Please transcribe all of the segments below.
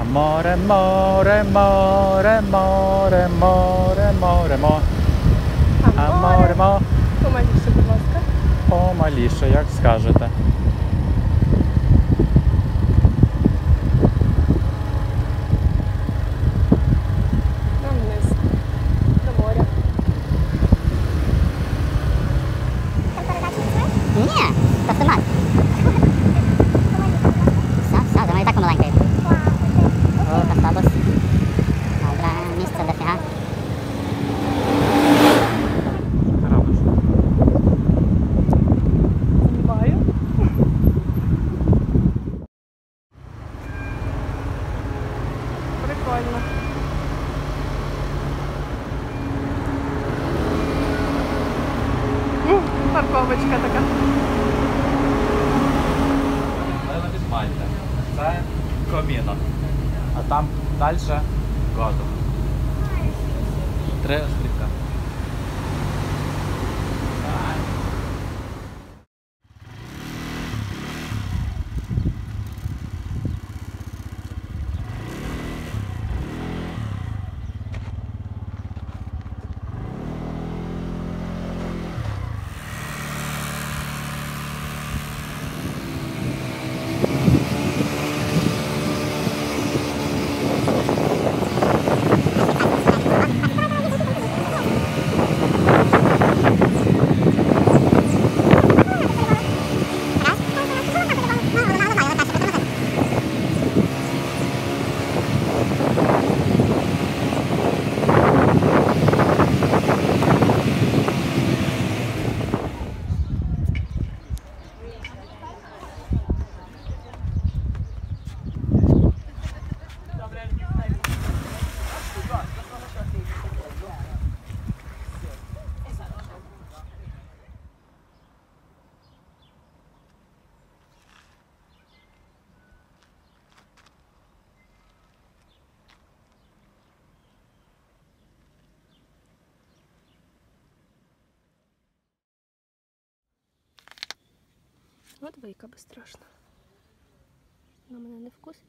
More, more, more, more, more, more, more. Amore, more. Помаліше, будь ласка. Помаліше, як скажете. Нам вниз. До моря. Ні, та сама. Все, вона і так помаленька. О, автобус. Добре, місце дофіга. Знімаю. Прикольно. Парковочка така. Але не відмайте. Це Коміно. А там далі Гозо. 3 острівка. От вийка безстрашна. Вона мене не вкусить.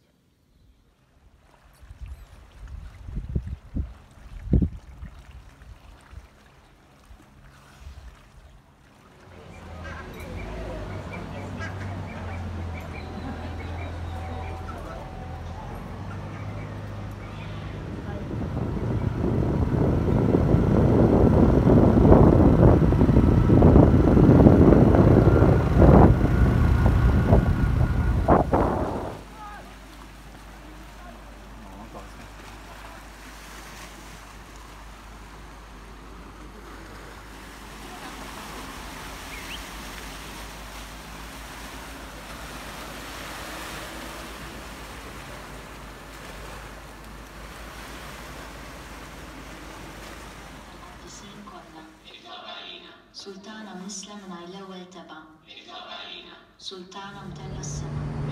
Sultana Muslim l-ewwel teba. Sultana mtella s-sema.